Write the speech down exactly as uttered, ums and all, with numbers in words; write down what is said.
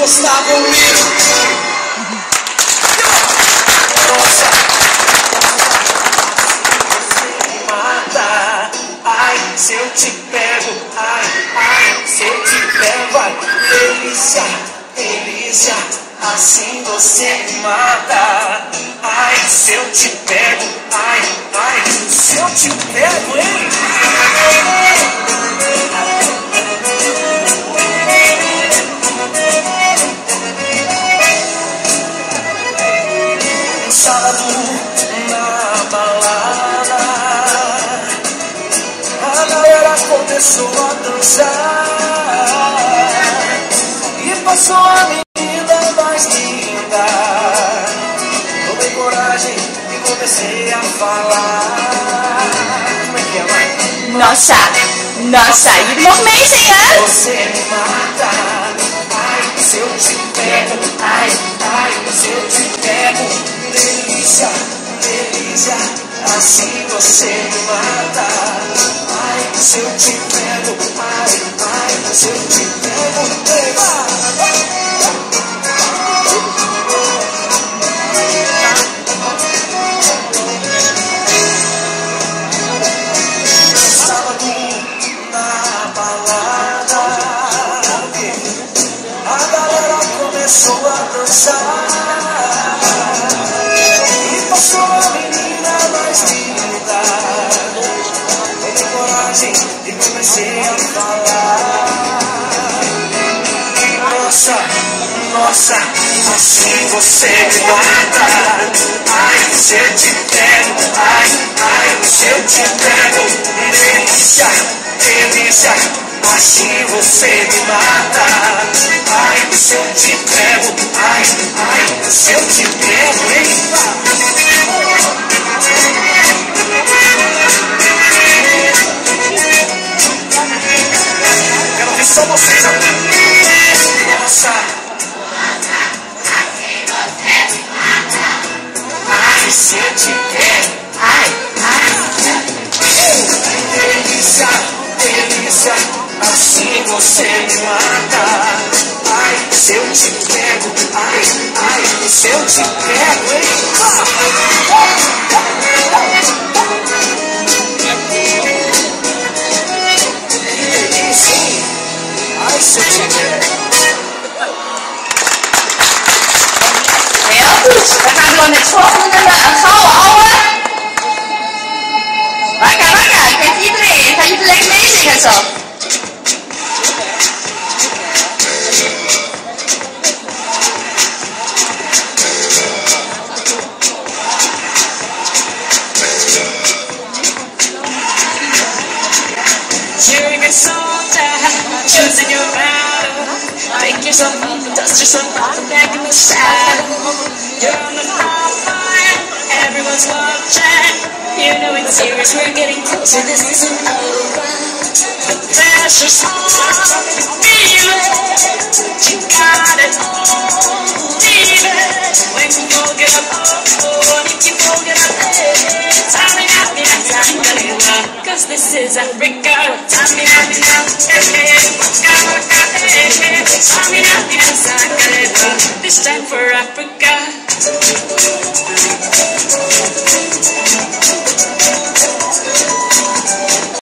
encostar comigo. Nossa, você me mata. Ai, se eu te pego. Ai, ai, se eu te pego. Ai, delícia, delícia. Assim você me mata. Ai, se eu te pego. Ai, ai, se eu te pego, hein? Sábado na balada, a galera começou a dançar e passou a menina mais linda. Tomei coragem e comecei a falar. Como é que é, mãe? Nossa, nossa, e movimento, hein? Você me mata. Ai, se eu te pego. Ai, ai, se eu te pego. Delícia, delícia, assim você me mata. Ai, se eu te pego. Ai, ai, se eu te pego. Eba! Sábado na balada, a galera começou a dançar e passou a menina mais linda. Tomei coragem e comecei a falar. Nossa, nossa, assim você me mata. Ai, se eu te pego. Ai, ai, se eu te pego. Delícia, delícia, assim você me mata. Ai, se eu te pego. Ai, ai, se eu te pego, hein? Quero ver só vocês agora. Nossa, ai, se eu te pego. Ai, ai, delícia, delícia, assim você me mata. Ai, se eu te pego. Ai, ai, se eu te pego, hein? Que delícia, hein? Ai, se eu te pego. Heel goed. We gaan door met het volgende nummer, een gouden ouwe. Wakker, wakker. Kijk iedereen. Gaan jullie lekker meezingen zo? Cheering us all down, choosing your battle. Make yourself up, dust yourself off, back in the saddle. You're on the front line, everyone's watching. You know it's serious, we're getting closer, this isn't over. The pressure's on, feel it. You got it all, leave it. When you go get up, oh, and if you go get up, hey. Tamina, mina, Tangalila, cause this is Africa. Tamina, mina, hey, hey, waka, waka, hey, hey. Tamina, mina, Tangalila, this time for Africa.